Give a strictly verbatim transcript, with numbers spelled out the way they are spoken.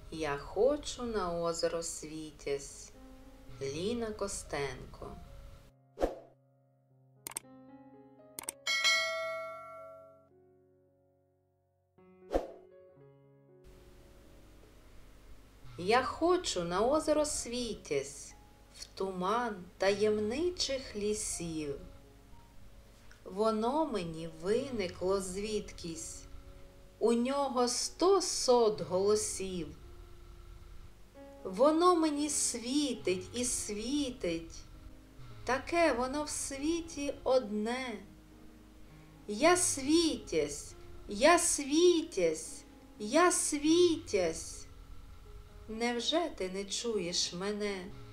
Я хочу на озеро Світязь. Ліна Костенко. Я хочу на озеро Світязь, в туман таємничих лісів. Воно мені виникло звідкись, у нього сто сот голосів. Воно мені світить і світить, таке воно в світі одне. Я Світязь, я Світязь, я Світязь. Невже ти не чуєш мене?